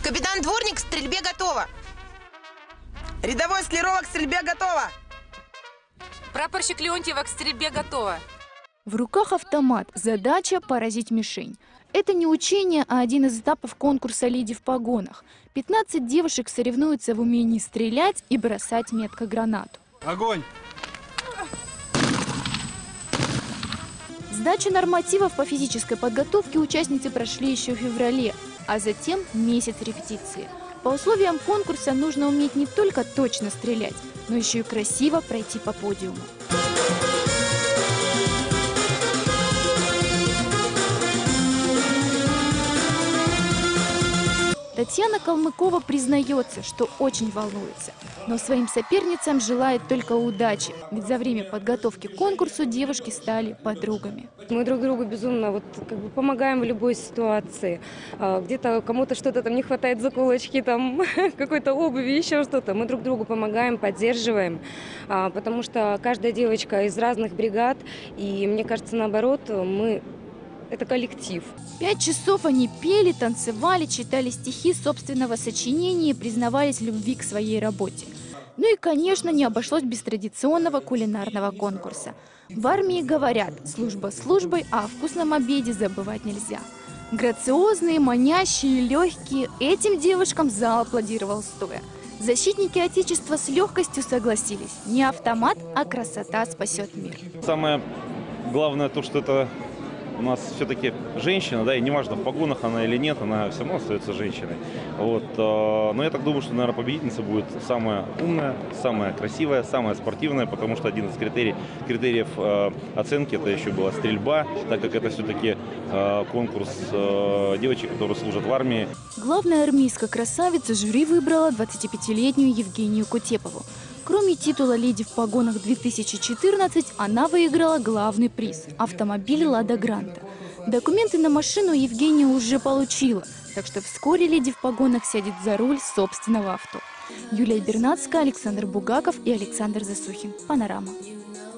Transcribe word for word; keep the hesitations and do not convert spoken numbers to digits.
Капитан Дворник к стрельбе готова. Рядовой Склярова к стрельбе готова. Прапорщик Леонтьева к стрельбе готова. В руках автомат. Задача – поразить мишень. Это не учение, а один из этапов конкурса «Леди в погонах». пятнадцать девушек соревнуются в умении стрелять и бросать метко гранату. Огонь! Сдачу нормативов по физической подготовке участницы прошли еще в феврале, а затем месяц репетиции. По условиям конкурса нужно уметь не только точно стрелять, но еще и красиво пройти по подиуму. Татьяна Калмыкова признается, что очень волнуется, но своим соперницам желает только удачи, ведь за время подготовки к конкурсу девушки стали подругами. Мы друг другу безумно вот, как бы, помогаем в любой ситуации. Где-то кому-то что-то там не хватает заколочки, там какой-то обуви, еще что-то. Мы друг другу помогаем, поддерживаем, потому что каждая девочка из разных бригад, и мне кажется, наоборот, мы... Это коллектив. Пять часов они пели, танцевали, читали стихи собственного сочинения и признавались в любви к своей работе. Ну и, конечно, не обошлось без традиционного кулинарного конкурса. В армии говорят, служба службой, а о вкусном обеде забывать нельзя. Грациозные, манящие, легкие, этим девушкам зал аплодировал стоя. Защитники Отечества с легкостью согласились. Не автомат, а красота спасет мир. Самое главное то, что это... У нас все-таки женщина, да, и неважно, в погонах она или нет, она все равно остается женщиной. Вот, но я так думаю, что, наверное, победительница будет самая умная, самая красивая, самая спортивная, потому что один из критерий, критериев э, оценки это еще была стрельба, так как это все-таки э, конкурс э, девочек, которые служат в армии. Главная армейская красавица жюри выбрала двадцатипятилетнюю Евгению Кутепову. Кроме титула «Леди в погонах две тысячи четырнадцать», она выиграла главный приз – автомобиль «Лада Гранта». Документы на машину Евгения уже получила, так что вскоре «Леди в погонах» сядет за руль собственного авто. Юлия Бернацкая, Александр Бугаков и Александр Засухин. Панорама.